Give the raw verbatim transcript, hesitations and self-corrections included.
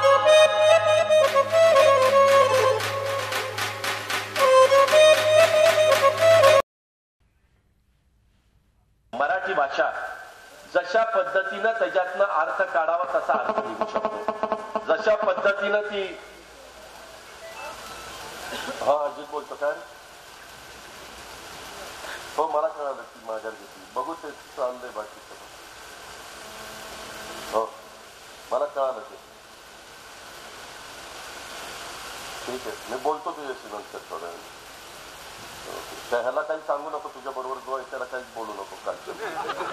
मराठी भाषा जशा पद्धतीनं त्याच्यातनं अर्थ काढावा तसा अर्थ निघू शकतो. जशा पद्धतीनं ती हा अजित बोलतो काय हो मला कळालं की माघार घेतली बघू ते चाललंय बाकी हो मला कळालं ते ठीक आहे मी बोलतो तुझ्याशी नंतर थोड्या ह्याला काही सांगू नको तुझ्या बरोबर जो आहे त्याला काहीच बोलू नको कालच्या